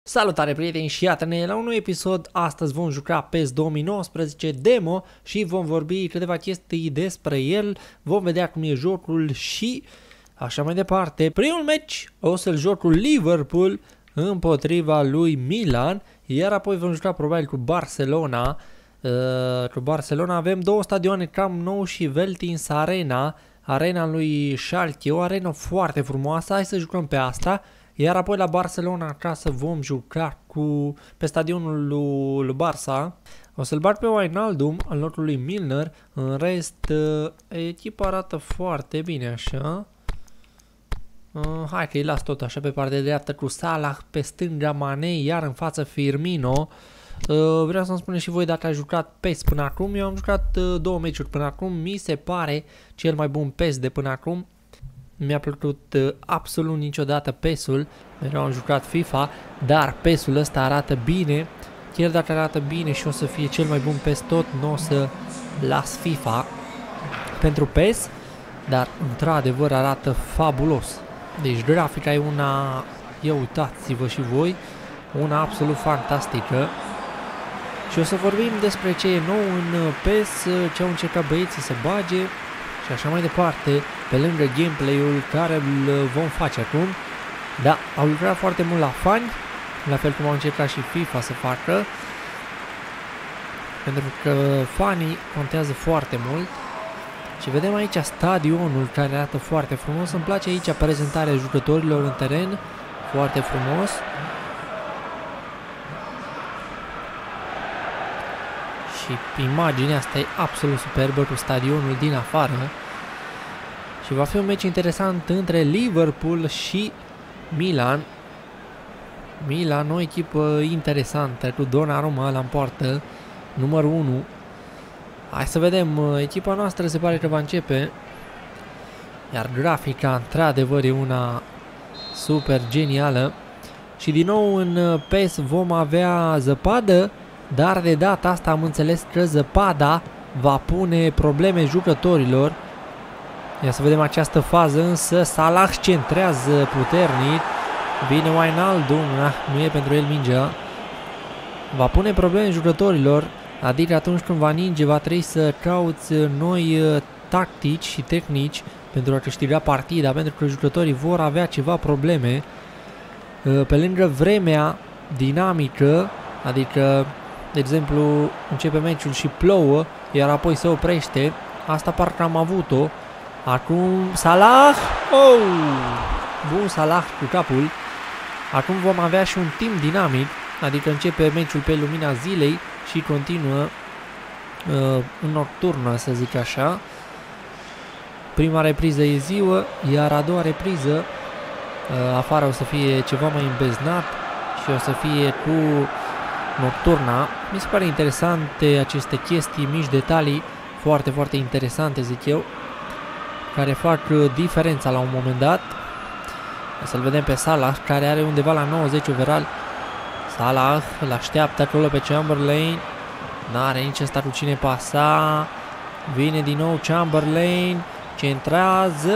Salutare prieteni și iată-ne la un nou episod. Astăzi vom juca PES 2019 demo și vom vorbi câteva chestii despre el. Vom vedea cum e jocul și așa mai departe. Primul meci o să-l joc cu Liverpool împotriva lui Milan, iar apoi vom juca probabil cu Barcelona. Cu Barcelona avem două stadioane, Camp Nou și Veltins Arena. Arena lui Schalke, o arenă foarte frumoasă, hai să jucăm pe asta. Iar apoi la Barcelona acasă vom juca pe stadionul lui Barça. O să-l bat pe Wijnaldum în locul lui Milner. În rest, echipa arată foarte bine așa. Hai că îi las tot așa pe partea de dreaptă cu Salah, pe stânga Mane, iar în față Firmino. Vreau să-mi spuneți și voi dacă ați jucat PES până acum. Eu am jucat două meciuri până acum. Mi se pare cel mai bun PES de până acum. Mi-a plăcut absolut niciodată PES-ul, mereu am jucat FIFA, dar PES-ul ăsta arată bine. Chiar dacă arată bine și o să fie cel mai bun PES tot, nu o să las FIFA pentru PES, dar într-adevăr arată fabulos. Deci grafica e una, ia uitați-vă și voi, una absolut fantastică. Și o să vorbim despre ce e nou în PES, ce au încercat băieții să bage și așa mai departe, pe lângă gameplay-ul care îl vom face acum. Da, au lucrat foarte mult la fani, la fel cum au încercat și FIFA să facă, pentru că fanii contează foarte mult. Și vedem aici stadionul care arată foarte frumos. Îmi place aici prezentarea jucătorilor în teren, foarte frumos. Și imaginea asta e absolut superbă cu stadionul din afară. Și va fi un meci interesant între Liverpool și Milan. Milan, o echipă interesantă cu Donnarumma la poartă, numărul 1. Hai să vedem, echipa noastră se pare că va începe. Iar grafica într-adevăr e una super genială. Și din nou în PES vom avea zăpadă, dar de data asta am înțeles că zăpada va pune probleme jucătorilor. Ia să vedem această fază, însă Salah centrează puternic. Vine Wijnaldum, nu e pentru el mingea. Va pune probleme jucătorilor, adică atunci când va ninge va trebui să cauți noi tactici și tehnici pentru a câștiga partida, pentru că jucătorii vor avea ceva probleme. Pe lângă vremea dinamică, adică, de exemplu, începe meciul și plouă, iar apoi se oprește. Asta parcă am avut-o. Acum Salah, bun Salah cu capul. Acum vom avea și un timp dinamic, adică începe meciul pe lumina zilei și continuă în nocturnă, să zic așa. Prima repriză e ziua, iar a doua repriză afară o să fie ceva mai îmbeznat și o să fie cu nocturna. Mi se pare interesante aceste chestii, mici detalii, foarte, foarte interesante, zic eu, care fac diferența la un moment dat. Să-l vedem pe Salah, care are undeva la 90 overall. Salah îl așteaptă acolo pe Chamberlain. N-are nici ăsta cu cine pasa. Vine din nou Chamberlain. Centrează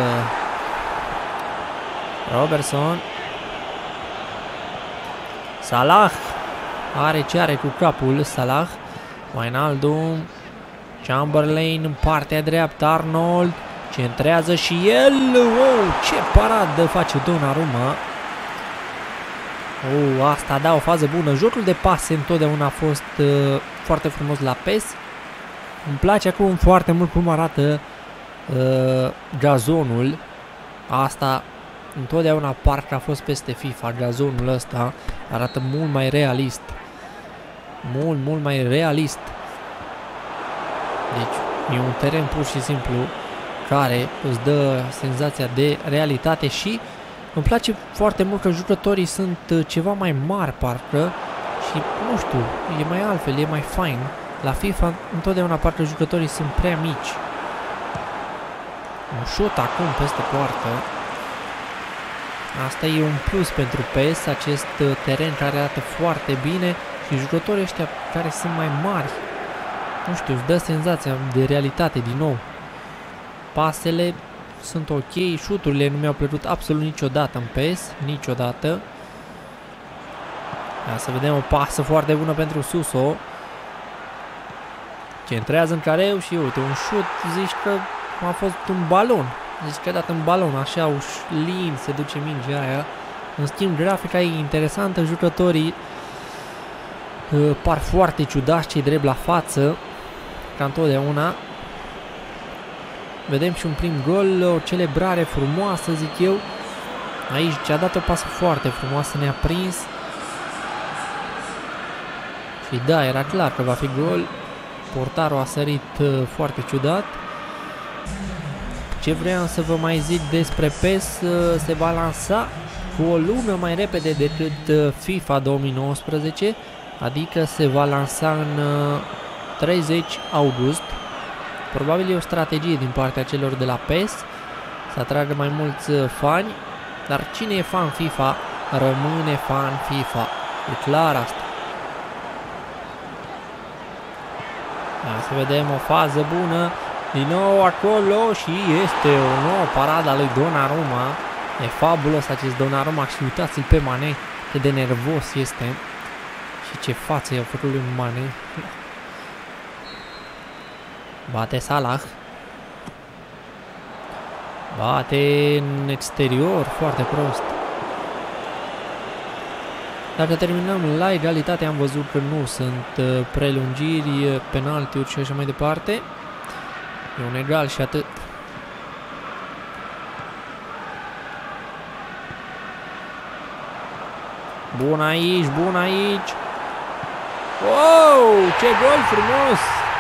Robertson. Salah are ce are cu capul. Salah, Wijnaldum, Chamberlain în partea dreaptă, Arnold centrează și el. Ce paradă face Donnarumma. Asta da, o fază bună. Jocul de pase întotdeauna a fost foarte frumos la PES. Îmi place acum foarte mult cum arată gazonul. Asta întotdeauna parcă a fost peste FIFA. Gazonul ăsta arată mult mai realist. Mult mai realist. Deci e un teren pur și simplu care îți dă senzația de realitate și îmi place foarte mult că jucătorii sunt ceva mai mari parcă și nu știu, e mai altfel, e mai fain. La FIFA întotdeauna parcă jucătorii sunt prea mici. Un șut acum peste poartă. Asta e un plus pentru PES, acest teren care arată foarte bine și jucătorii ăștia care sunt mai mari. Nu știu, îți dă senzația de realitate din nou. Pasele sunt ok, șuturile nu mi-au plăcut absolut niciodată în PES, niciodată. Ia să vedem o pasă foarte bună pentru Suso. Centrează în careu și uite, un șut, zici că a fost un balon. Zici că a dat în balon, așa lin se duce mingea aia. În schimb, grafica e interesantă, jucătorii par foarte ciudați, cei drept la față, ca întotdeauna. Vedem și un prim gol, o celebrare frumoasă, zic eu. Aici a dat o pasă foarte frumoasă, ne-a prins. Și da, era clar că va fi gol. Portarul a sărit foarte ciudat. Ce vreau să vă mai zic despre PES, se va lansa cu o lună mai repede decât FIFA 2019, adică se va lansa în 30 august. Probabil e o strategie din partea celor de la PES să atragă mai mulți fani, dar cine e fan FIFA rămâne fan FIFA. E clar asta. Hai să vedem o fază bună. Din nou acolo și este o nouă paradă a lui Donnarumma. E fabulos acest Donnarumma și uitați-l pe Mane, cât de nervos este. Și ce față i-a făcut lui Mane. Bate Salah. Bate în exterior, foarte prost. Dacă terminăm la egalitate, am văzut că nu sunt prelungiri, penaltiuri și așa mai departe. E un egal și atât. Bun aici, bun aici. Wow, ce gol frumos!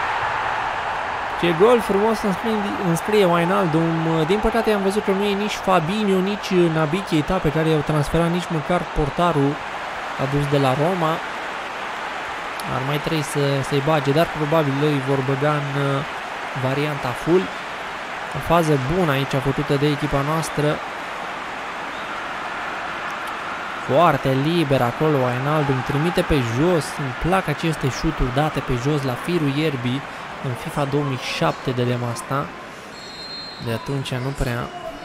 Ce gol frumos înscrie Wijnaldum. Din păcate am văzut că nu e nici Fabinho, nici Naby Keita, pe care i-au transferat, nici măcar portarul adus de la Roma. Ar mai trebui să-i bage, dar probabil îi vor băga în varianta full. O fază bună aici făcută de echipa noastră. Foarte liber acolo Wijnaldum, trimite pe jos. Îmi plac aceste șuturi date pe jos la firul ierbii. În FIFA 2007 de asta. De atunci nu prea.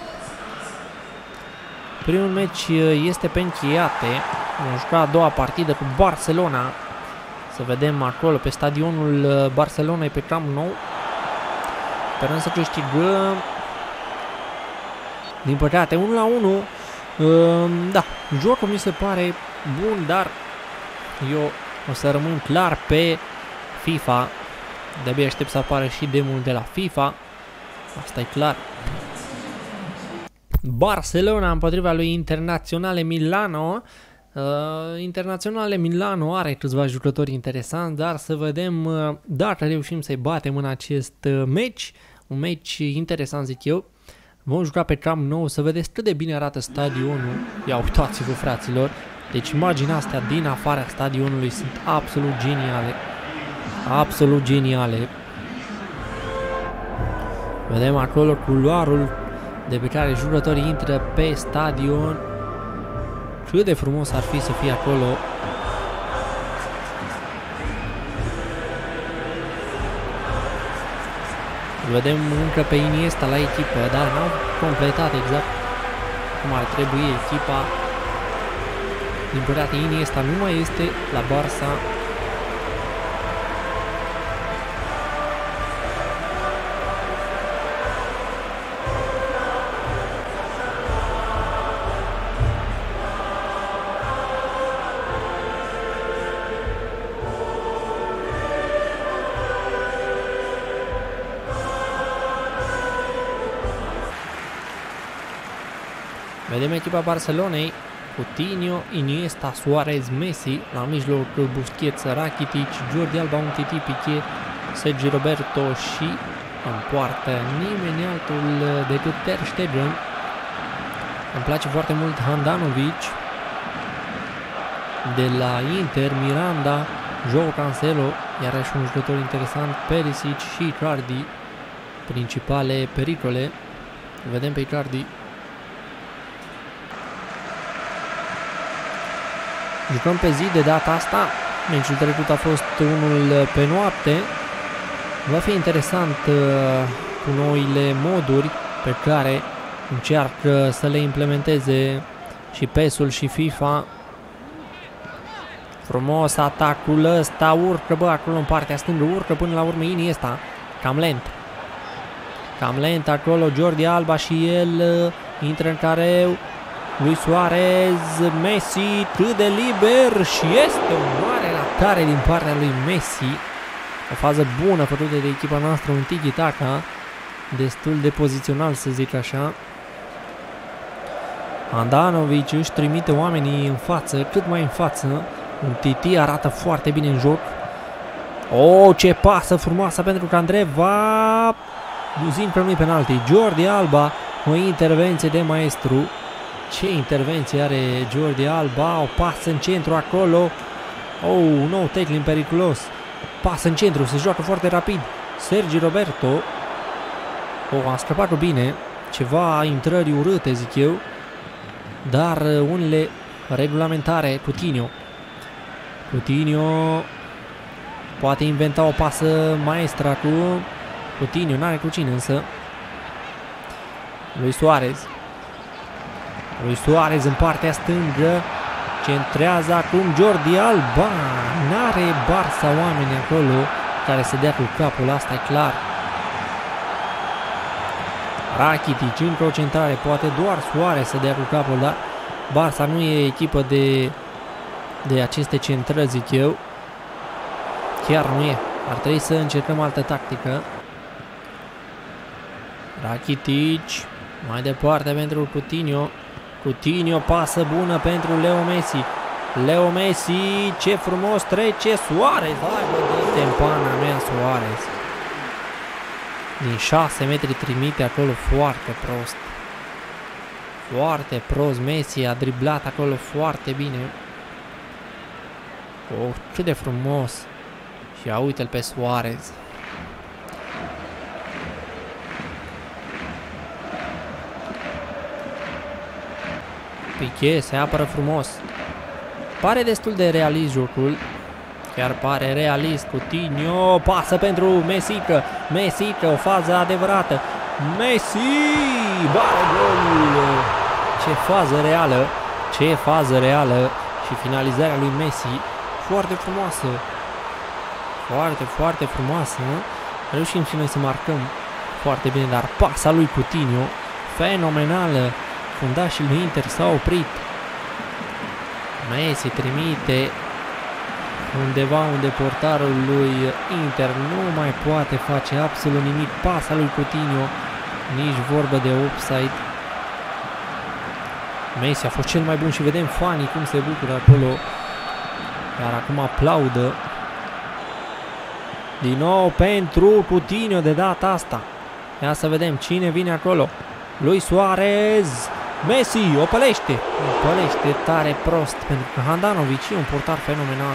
Primul meci este pe încheiate. Vom juca a doua partidă cu Barcelona. Să vedem acolo pe stadionul Barcelonei, pe Camp Nou. Sperăm să câștigăm. Din păcate 1-1. Da, jocul mi se pare bun, dar eu o să rămân clar pe FIFA. De-abia aștept să apară și demo-ul de la FIFA. Asta e clar. Barcelona împotriva lui Internazionale Milano. Internazionale Milano are câțiva jucători interesanți, dar să vedem dacă reușim să-i batem în acest meci. Un meci interesant, zic eu. Vom juca pe Camp Nou, să vedeți cât de bine arată stadionul. Ia uitați-vă, fraților. Deci imaginea astea din afara stadionului sunt absolut geniale. Absolut geniale. Vedem acolo culoarul de pe care jucătorii intră pe stadion. Cât de frumos ar fi să fie acolo. Vedem încă pe Iniesta la echipă, dar n-au completat exact cum ar trebui echipa. Din păcate Iniesta nu mai este la Barça. Vedem echipa Barcelonei, Coutinho, Iniesta, Suarez, Messi, la mijloc Busquets, Rakitic, Jordi Alba, Umtiti, Piqué, Sergi Roberto și în poartă nimeni altul decât Ter Stegen. Îmi place foarte mult Handanovic de la Inter, Miranda, João Cancelo, iarăși un jucător interesant, Perisic și Icardi, principale pericole. Vedem pe Icardi. Jucăm pe zi de data asta. Meciul trecut a fost unul pe noapte. Va fi interesant cu noile moduri pe care încearcă să le implementeze și PES-ul și FIFA. Frumos atacul ăsta, urcă, bă, acolo în partea stângă, urcă până la urmă Iniesta. Cam lent. Cam lent acolo, Jordi Alba și el intră în careu. Lui Suarez, Messi, cât de liber și este o mare ratare din partea lui Messi. O fază bună făcută de echipa noastră, un tiki-taka, destul de pozițional să zic așa. Handanovic își trimite oamenii în față, cât mai în față. Un Titi arată foarte bine în joc. Oh, ce pasă frumoasă pentru Candreva. Zin că nu-i penalti. Jordi Alba, o intervenție de maestru. Ce intervenție are Jordi Alba. O pasă în centru acolo. Oh, un nou tackling periculos. Pasă în centru, se joacă foarte rapid. Sergi Roberto. Oh, a scăpat bine. Ceva intrări urâte, zic eu. Dar unele regulamentare. Coutinho poate inventa o pasă maestră cu Coutinho, n-are cu cine însă. Lui Suarez în partea stângă. Centrează acum Jordi Alba. N-are Barça oameni acolo care să dea cu capul, asta e clar. Rakitic, încă o centrare, poate doar Suarez să dea cu capul, dar Barça nu e echipă de aceste centrări, zic eu. Chiar nu e. Ar trebui să încercăm altă tactică. Rakitic, mai departe pentru Coutinho. Coutinho, pasă bună pentru Leo Messi. Leo Messi, ce frumos trece Suarez. Hai bă, dă-te în pana mea Suarez. Din 6 metri trimite acolo foarte prost. Foarte prost. Messi a driblat acolo foarte bine. Oh, cât de frumos. Și ia uite-l pe Suarez. Piqué se apără frumos. Pare destul de realist jocul. Chiar pare realist. Coutinho, pasă pentru Mesică, o fază adevărată. Messi, bare golul. Ce fază reală și finalizarea lui Messi. Foarte frumoasă. Foarte frumoasă. Reușim și noi să marcăm foarte bine, dar pasa lui Coutinho, fenomenală. Fundașii lui Inter s-au oprit. Messi trimite undeva unde portarul lui Inter nu mai poate face absolut nimic. Pasa lui Coutinho, nici vorbă de offside. Messi a fost cel mai bun și vedem fanii cum se bucură acolo. Iar acum aplaudă. Din nou pentru Coutinho de data asta. Ia să vedem cine vine acolo. Lui Suarez. Messi o pălește. O pălește tare prost pentru că Handanovic e un portar fenomenal.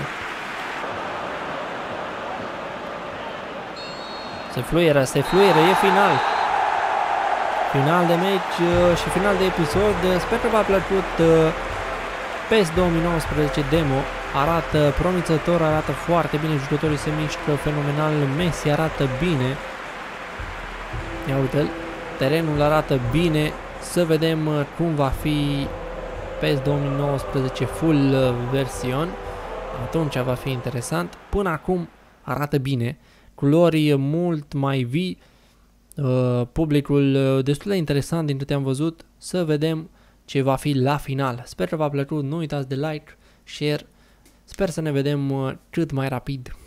Se fluieră, e final. Final de meci și final de episod. Sper că v-a plăcut PES 2019 demo. Arată promițător, arată foarte bine, jucătorii se mișcă fenomenal, Messi arată bine. Ia uite-l, terenul arată bine. Să vedem cum va fi PES 2019 full version. Atunci va fi interesant. Până acum arată bine, culori mult mai vii, publicul destul de interesant din câte am văzut. Să vedem ce va fi la final. Sper că v-a plăcut, nu uitați de like, share. Sper să ne vedem cât mai rapid.